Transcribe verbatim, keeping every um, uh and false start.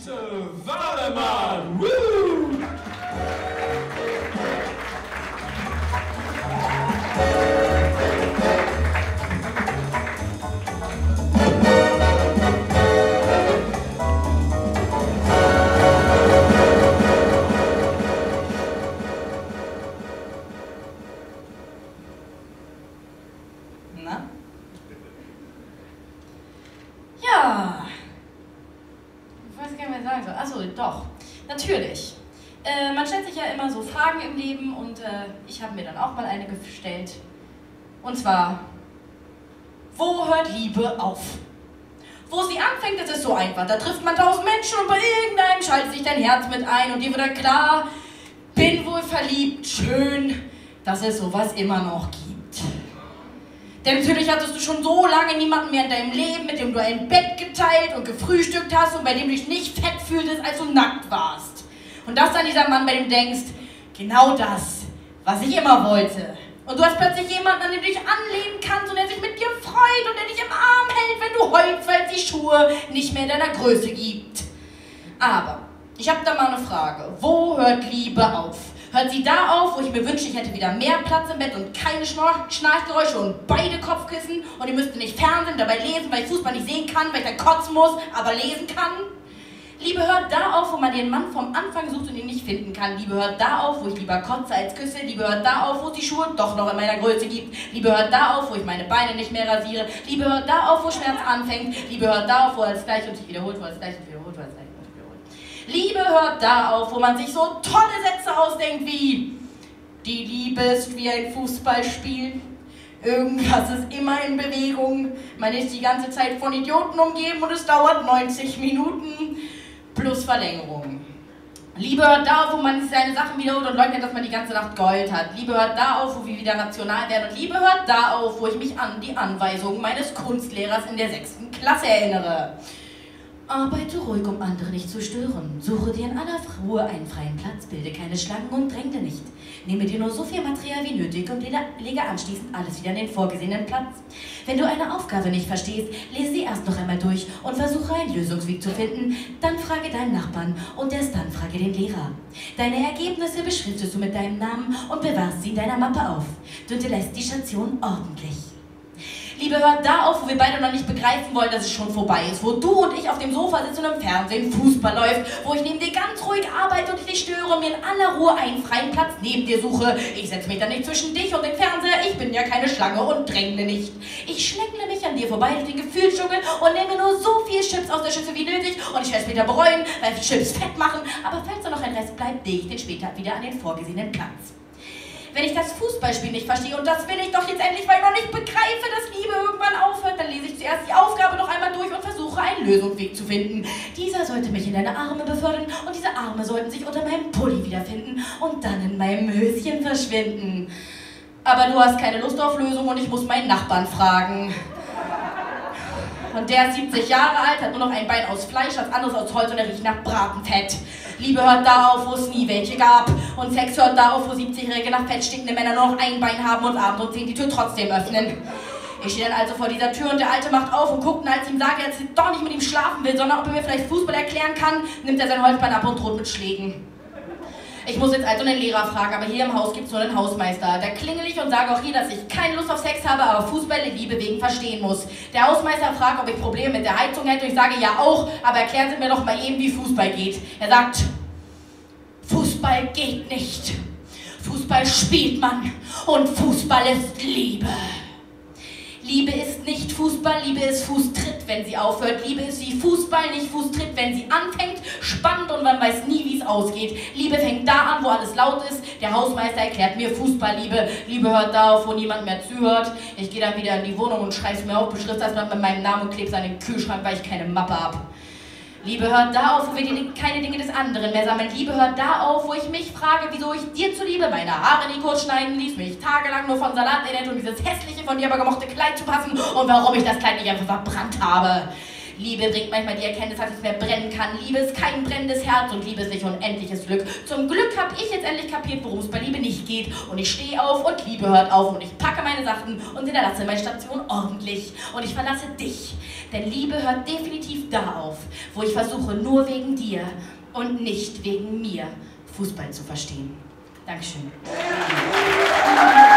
Matze Wahlemann. Woo! Na? Ja. Ich weiß gar nicht, was ich sagen soll. Achso, doch. Natürlich. Äh, man stellt sich ja immer so Fragen im Leben und äh, ich habe mir dann auch mal eine gestellt. Und zwar, wo hört Liebe auf? Wo sie anfängt, das ist so einfach. Da trifft man tausend Menschen und bei irgendeinem schaltet sich dein Herz mit ein und dir wird dann klar, bin wohl verliebt, schön, dass es sowas immer noch gibt. Denn natürlich hattest du schon so lange niemanden mehr in deinem Leben, mit dem du ein Bett geteilt und gefrühstückt hast und bei dem du dich nicht fett fühltest, als du nackt warst. Und das dann dieser Mann, bei dem du denkst, genau das, was ich immer wollte. Und du hast plötzlich jemanden, an den du dich anlehnen kannst und der sich mit dir freut und der dich im Arm hält, wenn du heulst, weil es die Schuhe nicht mehr in deiner Größe gibt. Aber ich habe da mal eine Frage. Wo hört Liebe auf? Hört sie da auf, wo ich mir wünsche, ich hätte wieder mehr Platz im Bett und keine Schnarch Schnarchgeräusche und beide Kopfkissen und ihr müsst nicht fernsehen, dabei lesen, weil ich Fußball nicht sehen kann, weil ich dann kotzen muss, aber lesen kann? Liebe hört da auf, wo man den Mann vom Anfang sucht und ihn nicht finden kann. Liebe hört da auf, wo ich lieber kotze als küsse. Liebe hört da auf, wo es die Schuhe doch noch in meiner Größe gibt. Liebe hört da auf, wo ich meine Beine nicht mehr rasiere. Liebe hört da auf, wo Schmerz anfängt. Liebe hört da auf, wo er das gleich und sich wiederholt, wo er das gleich und wiederholt, wo er das gleich und sich wiederholt. Liebe hört da auf, wo man sich so tolle Sätze ausdenkt wie: Die Liebe ist wie ein Fußballspiel. Irgendwas ist immer in Bewegung. Man ist die ganze Zeit von Idioten umgeben und es dauert neunzig Minuten. Plus Verlängerung. Liebe hört da auf, wo man seine Sachen wiederholt und leugnet, dass man die ganze Nacht geheult hat. Liebe hört da auf, wo wir wieder rational werden. Und Liebe hört da auf, wo ich mich an die Anweisungen meines Kunstlehrers in der sechsten Klasse erinnere. Arbeite ruhig, um andere nicht zu stören. Suche dir in aller Ruhe einen freien Platz, bilde keine Schlangen und dränge nicht. Nehme dir nur so viel Material wie nötig und lege anschließend alles wieder an den vorgesehenen Platz. Wenn du eine Aufgabe nicht verstehst, lese sie erst noch einmal durch und versuche einen Lösungsweg zu finden. Dann frage deinen Nachbarn und erst dann frage den Lehrer. Deine Ergebnisse beschriftest du mit deinem Namen und bewahrst sie in deiner Mappe auf. Du hinterlässt die Station ordentlich. Liebe hört da auf, wo wir beide noch nicht begreifen wollen, dass es schon vorbei ist. Wo du und ich auf dem Sofa sitzen und im Fernsehen Fußball läuft. Wo ich neben dir ganz ruhig arbeite und dich nicht störe und mir in aller Ruhe einen freien Platz neben dir suche. Ich setze mich dann nicht zwischen dich und den Fernseher. Ich bin ja keine Schlange und drängle nicht. Ich schlängele mich an dir vorbei durch den Gefühlsdschungel und nehme nur so viel Chips aus der Schüssel wie nötig. Und ich werde später bereuen, weil Chips fett machen. Aber falls da noch ein Rest bleibt, lege ich den später wieder an den vorgesehenen Platz. Wenn ich das Fußballspiel nicht verstehe, und das will ich doch jetzt endlich, weil ich noch nicht begreife, dass Liebe irgendwann aufhört, dann lese ich zuerst die Aufgabe noch einmal durch und versuche, einen Lösungsweg zu finden. Dieser sollte mich in deine Arme befördern und diese Arme sollten sich unter meinem Pulli wiederfinden und dann in meinem Höschen verschwinden. Aber du hast keine Lust auf Lösung und ich muss meinen Nachbarn fragen. Und der ist siebzig Jahre alt, hat nur noch ein Bein aus Fleisch, das anderes aus Holz und er riecht nach Bratenfett. Liebe hört da auf, wo es nie welche gab. Und Sex hört da auf, wo siebzigjährige nach Fett stinkende Männer nur noch ein Bein haben und abends um zehn die Tür trotzdem öffnen. Ich stehe dann also vor dieser Tür und der Alte macht auf und guckt, und als ich ihm sage, dass ich doch nicht mit ihm schlafen will, sondern ob er mir vielleicht Fußball erklären kann, nimmt er sein Holzbein ab und droht mit Schlägen. Ich muss jetzt also einen Lehrer fragen, aber hier im Haus gibt es nur einen Hausmeister. Da klingel ich und sage auch hier, dass ich keine Lust auf Sex habe, aber Fußball der Liebe wegen verstehen muss. Der Hausmeister fragt, ob ich Probleme mit der Heizung hätte und ich sage ja auch, aber erklären Sie mir doch mal eben, wie Fußball geht. Er sagt, Fußball geht nicht. Fußball spielt man und Fußball ist Liebe. Liebe ist nicht Fußball, Liebe ist Fußtritt, wenn sie aufhört. Liebe ist wie Fußball, nicht Fußtritt, wenn sie anfängt. Spannend und man weiß nie, wie es ausgeht. Liebe fängt da an, wo alles laut ist. Der Hausmeister erklärt mir Fußballliebe. Liebe hört da auf, wo niemand mehr zuhört. Ich gehe dann wieder in die Wohnung und schreibe es mir auf, beschrift das Blatt mit meinem Namen und klebe es an den Kühlschrank, weil ich keine Mappe habe. Liebe hört da auf, wo wir die, keine Dinge des anderen mehr sammeln. Liebe hört da auf, wo ich mich frage, wieso ich dir zuliebe meine Haare nie kurz schneiden ließ, mich tagelang nur von Salat ernährt, um dieses hässliche, von dir aber gemochte Kleid zu passen und warum ich das Kleid nicht einfach verbrannt habe. Liebe bringt manchmal die Erkenntnis, dass es mehr brennen kann. Liebe ist kein brennendes Herz und Liebe ist nicht unendliches Glück. Zum Glück habe ich jetzt endlich kapiert, worum es bei Liebe nicht geht. Und ich stehe auf und Liebe hört auf und ich packe meine Sachen und hinterlasse meine Station ordentlich. Und ich verlasse dich, denn Liebe hört definitiv da auf, wo ich versuche, nur wegen dir und nicht wegen mir Fußball zu verstehen. Dankeschön.